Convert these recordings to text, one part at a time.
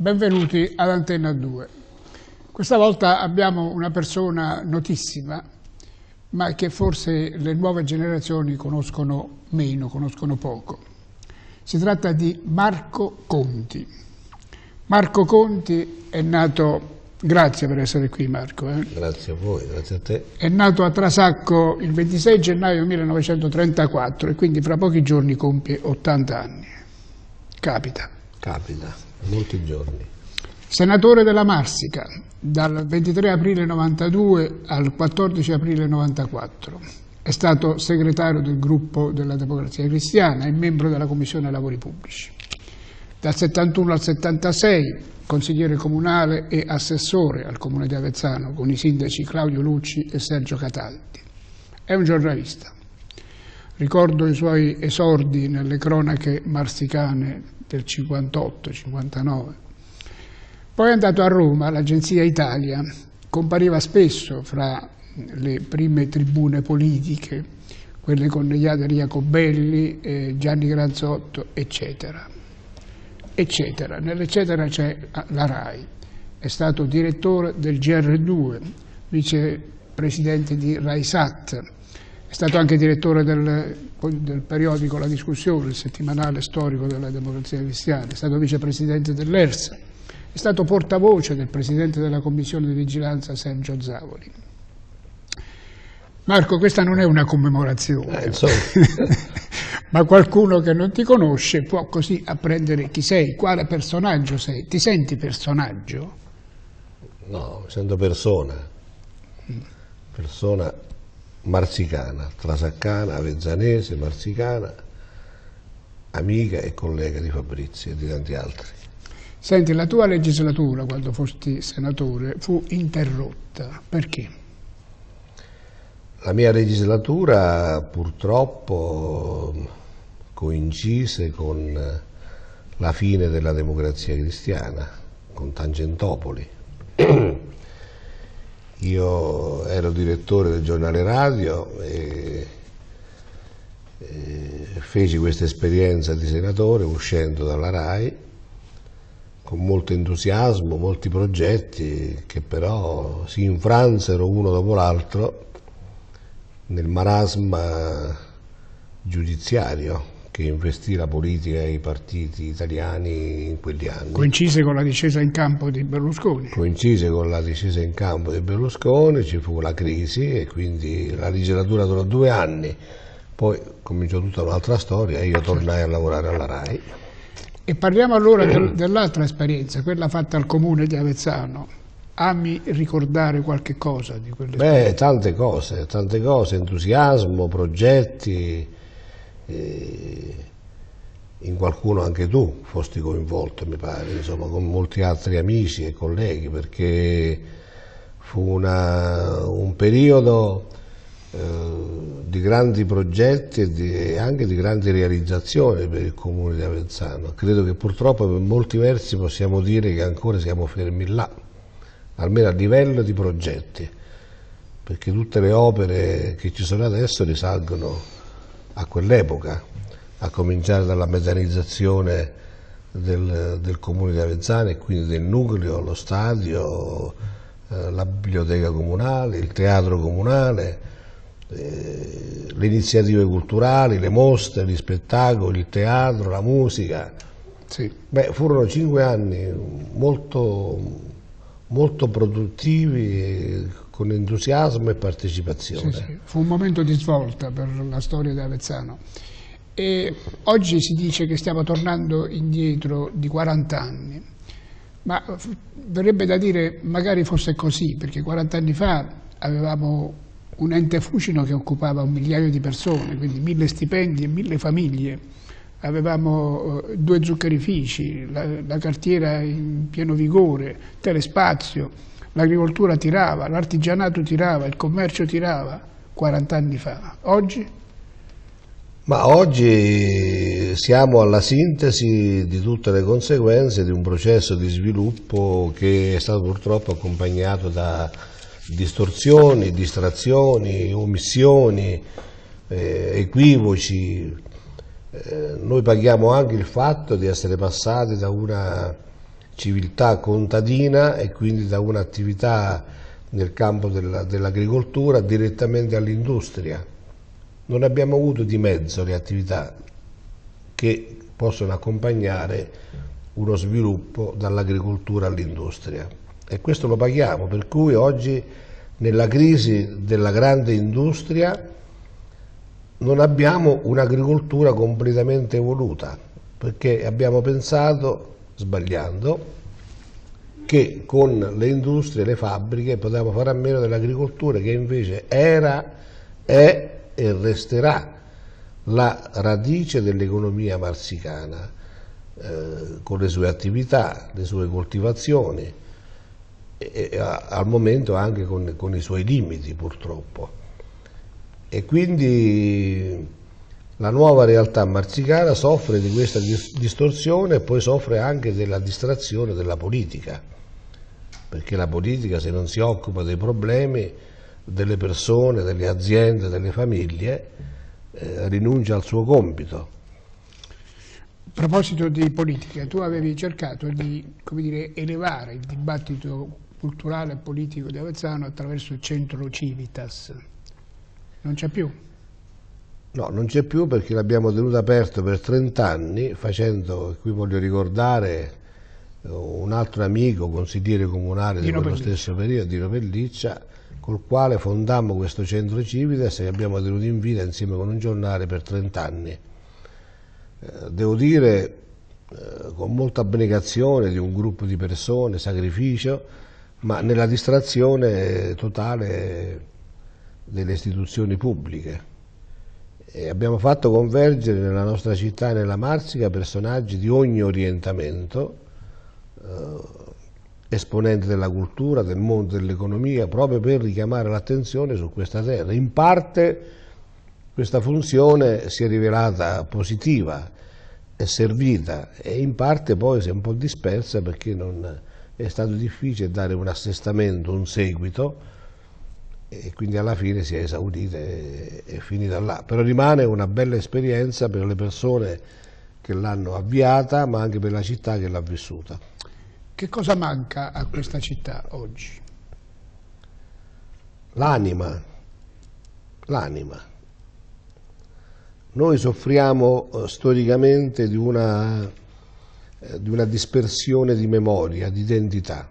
Benvenuti ad Antenna 2. Questa volta abbiamo una persona notissima, ma che forse le nuove generazioni conoscono meno, conoscono poco. Si tratta di Marco Conti. Marco Conti è nato, grazie per essere qui Marco. Grazie a voi, grazie a te. È nato a Trasacco il 26 gennaio 1934 e quindi fra pochi giorni compie 80 anni. Capita. Capita, molti giorni. Senatore della Marsica, dal 23 aprile 92 al 14 aprile 94. È stato segretario del gruppo della Democrazia Cristiana e membro della Commissione Lavori Pubblici. Dal 71 al 76, consigliere comunale e assessore al Comune di Avezzano con i sindaci Claudio Lucci e Sergio Cataldi. È un giornalista. Ricordo i suoi esordi nelle cronache marsicane del 58-59. Poi è andato a Roma, all'Agenzia Italia, compariva spesso fra le prime tribune politiche, quelle con Jader Jacobelli, Gianni Granzotto, eccetera. Eccetera. Nell'eccetera c'è la RAI. È stato direttore del GR2, vicepresidente di RAISAT. È stato anche direttore del periodico La Discussione, il settimanale storico della Democrazia Cristiana. È stato vicepresidente dell'ERSA. È stato portavoce del presidente della commissione di vigilanza Sergio Zavoli. Marco, questa non è una commemorazione, ma qualcuno che non ti conosce può così apprendere chi sei, quale personaggio sei. Ti senti personaggio? No, mi sento persona. Persona marsicana, trasaccana, avezzanese, marsicana, amica e collega di Fabrizio e di tanti altri. Senti, la tua legislatura, quando fosti senatore, fu interrotta. Perché? La mia legislatura purtroppo coincise con la fine della Democrazia Cristiana, con Tangentopoli. Io ero direttore del giornale radio e feci questa esperienza di senatore uscendo dalla RAI con molto entusiasmo, molti progetti che però si infransero uno dopo l'altro nel marasma giudiziario che investì la politica e i partiti italiani in quegli anni. Coincise con la discesa in campo di Berlusconi. Coincise con la discesa in campo di Berlusconi, ci fu la crisi e quindi la legislatura durò 2 anni, poi cominciò tutta un'altra storia e io tornai a lavorare alla RAI. E parliamo allora dell'altra esperienza, quella fatta al comune di Avezzano. Ami ricordare qualche cosa di quelle esperienze? Beh, tante cose, entusiasmo, progetti, in qualcuno anche tu fosti coinvolto, mi pare, insomma, con molti altri amici e colleghi, perché fu un periodo di grandi progetti e anche di grandi realizzazioni per il comune di Avezzano. Credo che purtroppo per molti versi possiamo dire che ancora siamo fermi là, almeno a livello di progetti, perché tutte le opere che ci sono adesso risalgono a quell'epoca, a cominciare dalla metanizzazione del comune di Avezzano e quindi del nucleo, lo stadio, la biblioteca comunale, il teatro comunale, le iniziative culturali, le mostre, gli spettacoli, il teatro, la musica. Sì. Beh, furono 5 anni molto produttivi, con entusiasmo e partecipazione. Sì, sì. Fu un momento di svolta per la storia di Avezzano. E oggi si dice che stiamo tornando indietro di 40 anni, ma verrebbe da dire magari fosse così, perché 40 anni fa avevamo un ente Fucino che occupava 1 migliaio di persone, quindi 1000 stipendi e 1000 famiglie. Avevamo 2 zuccherifici, la cartiera in pieno vigore, Telespazio, l'agricoltura tirava, l'artigianato tirava, il commercio tirava 40 anni fa. Oggi? Ma oggi siamo alla sintesi di tutte le conseguenze di un processo di sviluppo che è stato purtroppo accompagnato da distorsioni, distrazioni, omissioni, equivoci. Noi paghiamo anche il fatto di essere passati da una civiltà contadina e quindi da un'attività nel campo dell'agricoltura direttamente all'industria. Non abbiamo avuto di mezzo le attività che possono accompagnare uno sviluppo dall'agricoltura all'industria e questo lo paghiamo, per cui oggi nella crisi della grande industria non abbiamo un'agricoltura completamente evoluta, perché abbiamo pensato, sbagliando, che con le industrie, le fabbriche potevamo fare a meno dell'agricoltura, che invece era, è e resterà la radice dell'economia marsicana, con le sue attività, le sue coltivazioni e al momento anche con i suoi limiti purtroppo. E quindi la nuova realtà marsicana soffre di questa distorsione e poi soffre anche della distrazione della politica, perché la politica, se non si occupa dei problemi delle persone, delle aziende, delle famiglie, rinuncia al suo compito. A proposito di politica, tu avevi cercato di, come dire, elevare il dibattito culturale e politico di Avezzano attraverso il centro Civitas. Non c'è più? No, non c'è più perché l'abbiamo tenuto aperto per 30 anni, facendo, qui voglio ricordare un altro amico, consigliere comunale di quello stesso periodo, Dino Pelliccia, col quale fondammo questo centro Civitas e abbiamo tenuto in vita insieme con un giornale per 30 anni. Devo dire con molta abnegazione di un gruppo di persone, sacrificio, ma nella distrazione totale delle istituzioni pubbliche. E abbiamo fatto convergere nella nostra città e nella Marsica personaggi di ogni orientamento, esponenti della cultura, del mondo dell'economia, proprio per richiamare l'attenzione su questa terra. In parte questa funzione si è rivelata positiva e servita e in parte poi si è un po' dispersa perché non è stato difficile dare un assestamento, un seguito e quindi alla fine si è esaurita e è finita là. Però rimane una bella esperienza per le persone che l'hanno avviata ma anche per la città che l'ha vissuta. Che cosa manca a questa città oggi? L'anima, l'anima. Noi soffriamo storicamente di una dispersione di memoria, di identità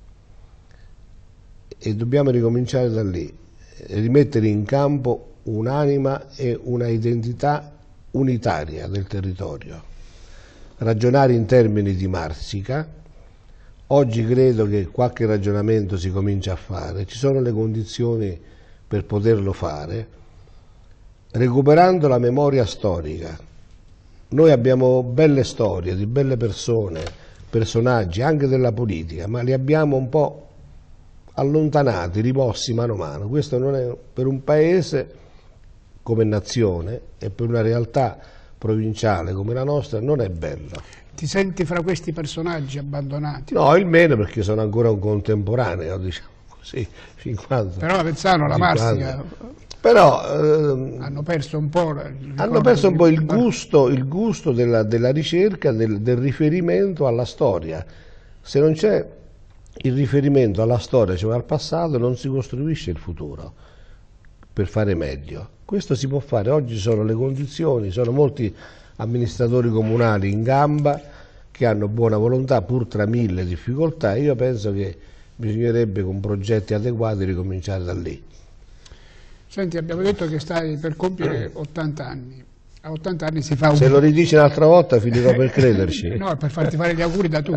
e dobbiamo ricominciare da lì, rimettere in campo un'anima e una identità unitaria del territorio, ragionare in termini di Marsica. Oggi credo che qualche ragionamento si comincia a fare, ci sono le condizioni per poterlo fare, recuperando la memoria storica. Noi abbiamo belle storie di belle persone, personaggi anche della politica, ma li abbiamo un po' allontanati, rimossi mano a mano. Questo non è, per un paese come nazione e per una realtà provinciale come la nostra non è bello. Ti senti fra questi personaggi abbandonati? No, il meno perché sono ancora un contemporaneo, diciamo così, 50. Però Avezzano, la Marsica, però hanno perso un po' il gusto della ricerca, del riferimento alla storia. Se non c'è il riferimento alla storia, cioè al passato, non si costruisce il futuro per fare meglio. Questo si può fare, oggi sono le condizioni, sono molti amministratori comunali in gamba che hanno buona volontà pur tra mille difficoltà e io penso che bisognerebbe con progetti adeguati ricominciare da lì. Senti, abbiamo detto che stai per compiere 80 anni. A 80 anni si fa un... Se lo ridici un'altra volta finirò per crederci. No, per farti fare gli auguri da tu.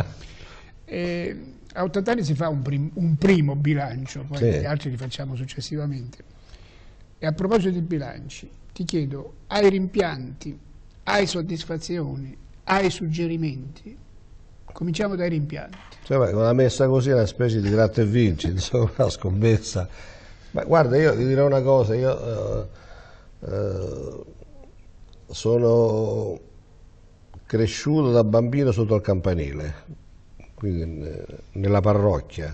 A 80 anni si fa un primo bilancio, poi sì. Gli altri li facciamo successivamente. E a proposito di bilanci, ti chiedo, hai rimpianti, hai soddisfazioni, hai suggerimenti? Cominciamo dai rimpianti. Cioè, una messa così è una specie di gratta e vinci, insomma, una scommessa. Ma guarda, io ti dirò una cosa, io sono cresciuto da bambino sotto il campanile, quindi nella parrocchia,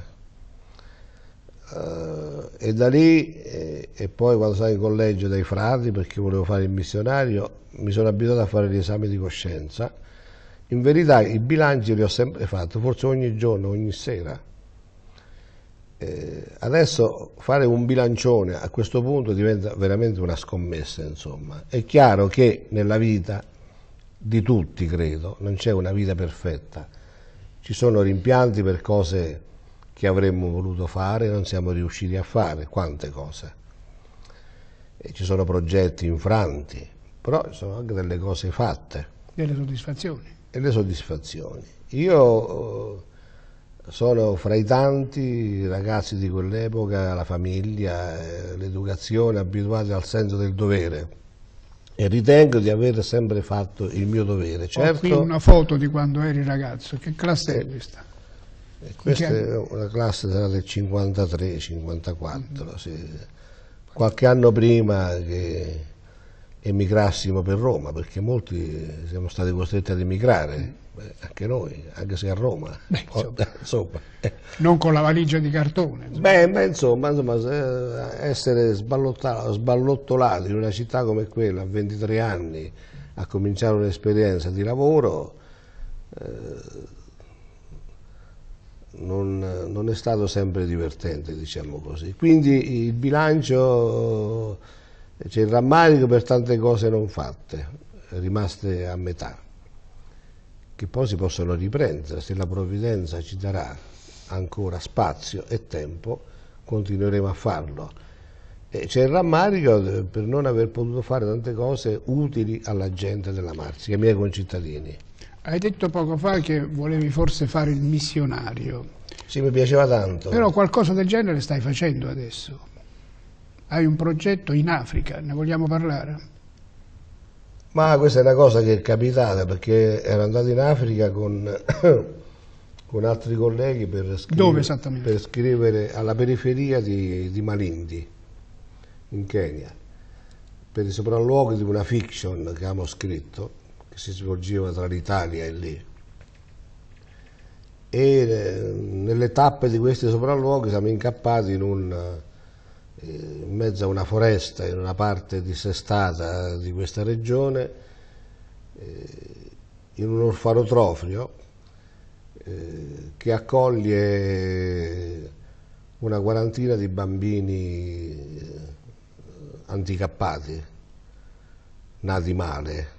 e da lì, e poi quando stavo in collegio dai frati, perché volevo fare il missionario, mi sono abituato a fare gli esami di coscienza, In verità i bilanci li ho sempre fatti, forse ogni giorno, ogni sera. Adesso fare un bilancione a questo punto diventa veramente una scommessa, insomma. È chiaro che nella vita di tutti, credo, non c'è una vita perfetta. Ci sono rimpianti per cose che avremmo voluto fare e non siamo riusciti a fare, quante cose. E ci sono progetti infranti, però ci sono anche delle cose fatte. Delle soddisfazioni. E le soddisfazioni. Io sono fra i tanti ragazzi di quell'epoca, la famiglia, l'educazione, abituati al senso del dovere, e ritengo di aver sempre fatto il mio dovere. Certo, ho qui una foto di quando eri ragazzo. Che classe è questa? Questa è una classe del 53-54, sì. Qualche anno prima che emigrassimo per Roma, perché molti siamo stati costretti ad emigrare, anche noi, anche se a Roma. Insomma. Non con la valigia di cartone. Insomma, essere sballottolati in una città come quella a 23 anni, a cominciare un'esperienza di lavoro, non è stato sempre divertente, diciamo così. Quindi il bilancio, c'è il rammarico per tante cose non fatte, rimaste a metà, che poi si possono riprendere. Se la provvidenza ci darà ancora spazio e tempo, continueremo a farlo. E c'è il rammarico per non aver potuto fare tante cose utili alla gente della Marsica, ai miei concittadini. Hai detto poco fa che volevi forse fare il missionario. Sì, mi piaceva tanto. Però qualcosa del genere stai facendo adesso. Hai un progetto in Africa, ne vogliamo parlare? Ma questa è una cosa che è capitata, perché ero andato in Africa con altri colleghi per scrivere alla periferia di Malindi, in Kenya, per i sopralluoghi di una fiction che abbiamo scritto, che si svolgeva tra l'Italia e lì. E nelle tappe di questi sopralluoghi siamo incappati in mezzo a una foresta, in una parte dissestata di questa regione, in un orfanotrofio che accoglie una quarantina di bambini handicappati, nati male.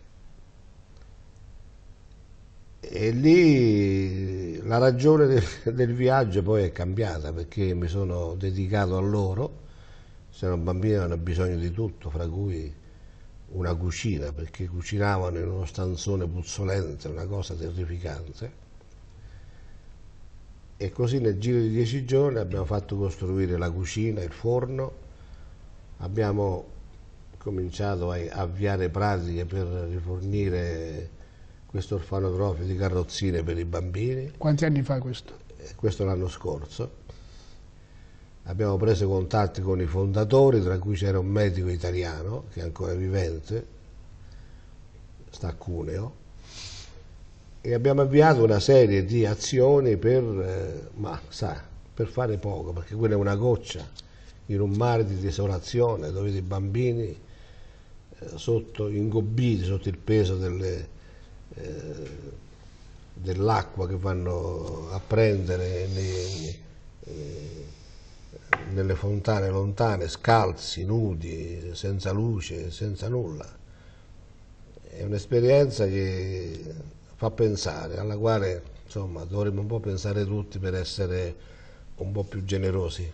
E lì la ragione del viaggio poi è cambiata, perché mi sono dedicato a loro. C'erano bambini che hanno bisogno di tutto, fra cui una cucina, perché cucinavano in uno stanzone puzzolente, una cosa terrificante. E così nel giro di 10 giorni abbiamo fatto costruire la cucina, il forno, abbiamo cominciato a avviare pratiche per rifornire questo orfanotrofio di carrozzine per i bambini. Quanti anni fa questo? Questo l'anno scorso. Abbiamo preso contatti con i fondatori, tra cui c'era un medico italiano che è ancora vivente, sta a Cuneo, e abbiamo avviato una serie di azioni per fare poco, perché quella è una goccia in un mare di desolazione, dove i bambini ingobbiti sotto il peso dell'acqua che vanno a prendere nelle fontane lontane, scalzi, nudi, senza luce, senza nulla. È un'esperienza che fa pensare, alla quale insomma dovremmo un po' pensare tutti per essere un po' più generosi.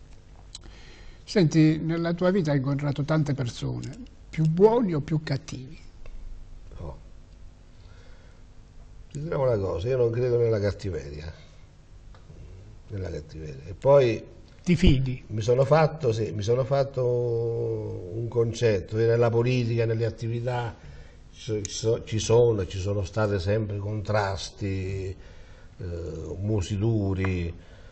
Senti, nella tua vita hai incontrato tante persone, più buoni o più cattivi? No. Ti dirò una cosa, io non credo nella cattiveria. E poi ti fidi? Mi sono fatto un concetto, nella politica, nelle attività ci sono state sempre contrasti, musi duri.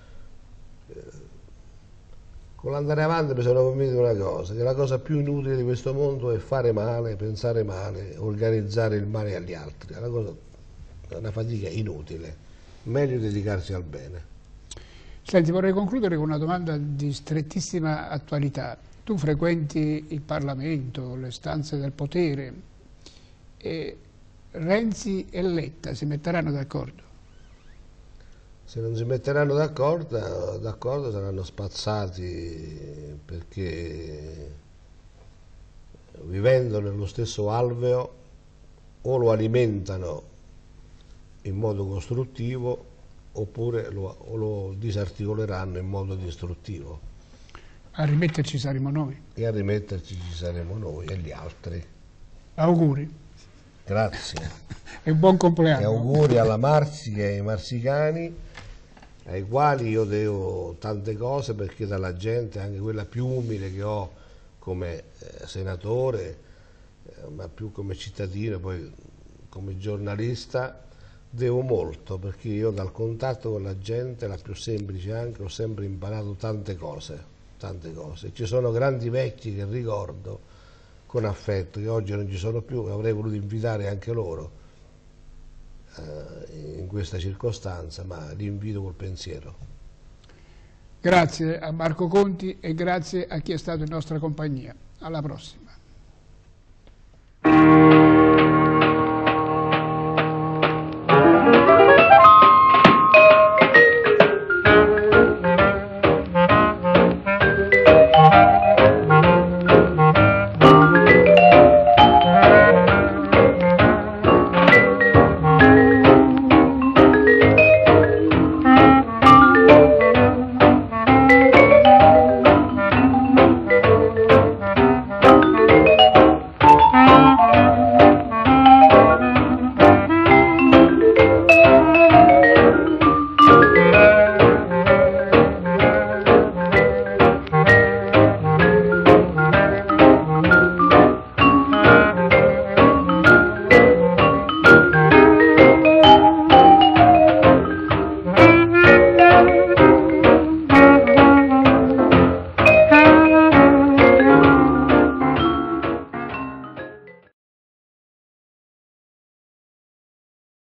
Con l'andare avanti mi sono convinto di una cosa, che la cosa più inutile di questo mondo è fare male, pensare male, organizzare il male agli altri. È una fatica inutile, meglio dedicarsi al bene. Senti, vorrei concludere con una domanda di strettissima attualità. Tu frequenti il Parlamento, le stanze del potere, e Renzi e Letta si metteranno d'accordo? Se non si metteranno d'accordo saranno spazzati, perché vivendo nello stesso alveo o lo alimentano in modo costruttivo oppure lo disarticoleranno in modo distruttivo. A rimetterci saremo noi. E a rimetterci ci saremo noi e gli altri. Auguri. Grazie. E buon compleanno. E auguri alla Marsica e ai marsicani, ai quali io devo tante cose, perché dalla gente, anche quella più umile che ho come senatore, ma più come cittadino, poi come giornalista, devo molto, perché io dal contatto con la gente, la più semplice anche, ho sempre imparato tante cose. Ci sono grandi vecchi che ricordo con affetto, che oggi non ci sono più, e avrei voluto invitare anche loro in questa circostanza, ma li invito col pensiero. Grazie a Marco Conti e grazie a chi è stato in nostra compagnia. Alla prossima.